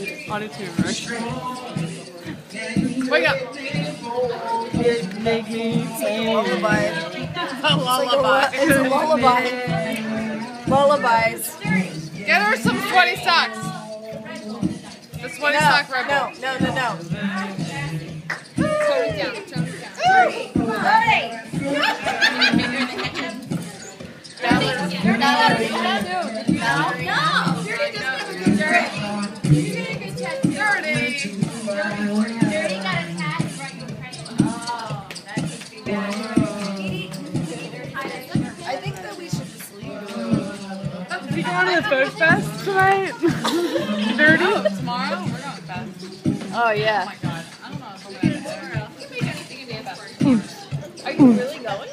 On a tumor. Wake up! Make me sing. Lullaby. A lullaby. It's a lullaby. Lullabies. Get her some sweaty socks. The sweaty sock rebel. No. Tone it down. You're not allowed to do that. No. Dirty just got dirty. You did a good tattoo. Dirty got a tat and brought you a present. Oh, that could be bad. I think that we should just leave. Are we going to the Folk Fest tonight? Dirty? Oh, tomorrow? We're going fest. Oh, yeah. Oh my god. I don't know if I'm going to do it. You make anything a day about it. Are you really going?